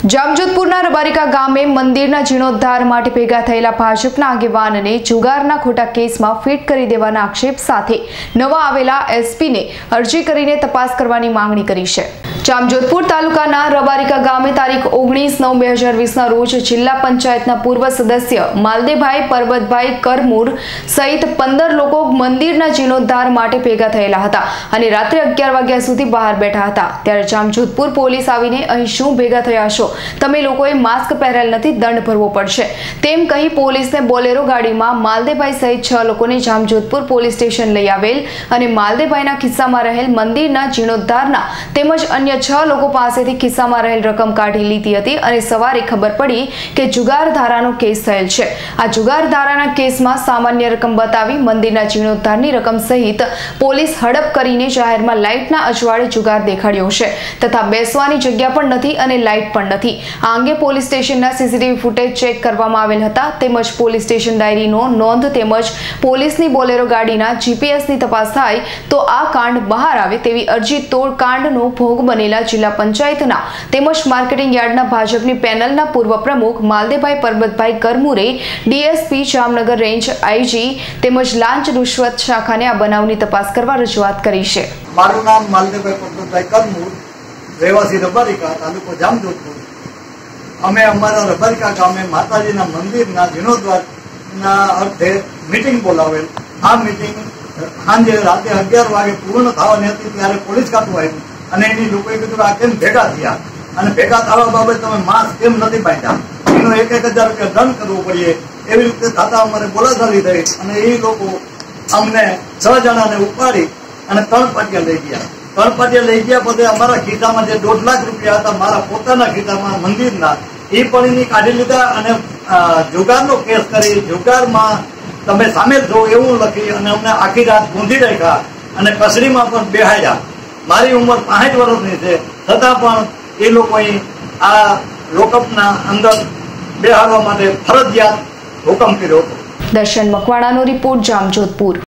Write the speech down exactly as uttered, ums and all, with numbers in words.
जामजोधपुरना रबारिका गामे मंदिरना जीर्णोद्धार माटे भेगा थयेला भाजपना આગેવાનને જુગારના ખોટા કેસમાં ફિટ કરી દેવાના આક્ષેપ સાથે નવા આવેલા એસપીને અરજી કરીને તપાસ કરવાની માંગણી કરી છે। જામજોધપુર તાલુકાના રબારિકા ગામે તારીખ ઓગણીસ નવ બે હજાર વીસ ના રોજ જિલ્લા પંચાયતના પૂર્વ સદસ્ય માલદેભાઈ પરબતભાઈ કરમૂર સહિત પંદર લોકો મંદિરના જીર્ણોદ્ધાર માટે ભેગા થયેલા હતા અને રાત્રે અગિયાર વાગ્યા સુધી બહાર બેઠા હતા। ત્યારે જામજોધપુર પોલીસ આવીને અહીં શું ભેગા થયા છો, તમે લોકોએ માસ્ક પહેરેલ નથી, દંડ ભરવો પડશે તેમ કહી પોલીસને બોલેરો ગાડીમાં માલદેભાઈ સહિત છ લોકોને જામજોધપુર પોલીસ સ્ટેશન લઈ આવેલ અને માલદેભાઈના ખિસ્સામાં રહેલ મંદિરના જીર્ણોદ્ધારના તેમજ અન્ય છ લોકો પાસેથી ખિસ્સામાં રહેલ રકમ કાઢી લીધી હતી અને સવારે ખબર પડી કે જુગાર ધારાનો કેસ થયેલ છે। આ જુગાર ધારાના કેસમાં સામાન્ય રકમ બતાવી મંદિરના જીર્ણોદ્ધારની રકમ સહિત પોલીસ હડપ કરીને જાહેરમાં લાઇટના અજવાળે જુગાર દેખાડ્યો છે તથા બેસવાની જગ્યા પણ નથી અને લાઇટ પણ નથી। આ અંગે પોલીસ સ્ટેશનના સીસીટીવી ફૂટેજ ચેક કરવામાં આવેલ હતા તેમજ પોલીસ સ્ટેશન ડાયરીનો નોંધ તેમજ પોલીસની બોલેરો ગાડીના જીપીએસની તપાસ થાય તો આ કાંડ બહાર આવે તેવી અરજી તોડ કાંડનો ભોગ બનેલા જિલ્લા પંચાયતના તેમજ માર્કેટિંગ યાર્ડના ભાજપની પેનલના પૂર્વ પ્રમુખ માલદેભાઈ પરબતભાઈ કરમૂરે ડીએસપી જામનગર રેન્જ આઈજી તેમજ લાંચ રૂશ્વત શાખાને આ બનાવની તપાસ કરવા રજૂઆત કરી છે। મારું નામ માલદેભાઈ પરબતભાઈ કરમૂર, રહેવાસી રબારિકા, તાલુકો જામજોધપુર। અમે અમારા રબારિકા ગામે માતાજીના મંદિરના જીર્ણોદ્ધારના અર્થે મીટિંગ બોલાવેલ। આ મીટિંગ સાંજે રાતે અગિયાર વાગે પૂર્ણ થવાની હતી ત્યારે પોલીસ ખાતું આવ્યું અને એની લોકોએ કીધું આ કેમ ભેગા થયા અને ભેગા થવા બાબતે તમે માસ્ક કેમ નથી બાંધ્યા, એનો એક એક હજાર રૂપિયા દંડ કરવો પડીએ એવી રીતે થતા અમારે બોલાચાલી થઈ અને એ લોકો અમને છ જણાને ઉપાડી અને ત્રણ પાટિયા લઈ ગયા। ત્રણ પાટિયા લઈ ગયા પછી અમારા ખિસ્સામાં જે દોઢ લાખ રૂપિયા હતા મારા પોતાના ખિસ્સામાં મંદિરના એ પણ એની કાઢી લીધા અને જુગારનો કેસ કરી જુગારમાં તમે સામેલ છો એવું લખી અને અમને આખી રાત ગૂંધી રાખ્યા અને કસડીમાં પણ બેહાડ્યા। મારી ઉંમર પાંચ વર્ષની છે છતાં પણ એ લોકોએ આ લોકઅપના અંદર બેહાડવા માટે ફરજિયાત હુકમ કર્યો હતો। દર્શન મકવાણાનો રિપોર્ટ, જામજોધપુર।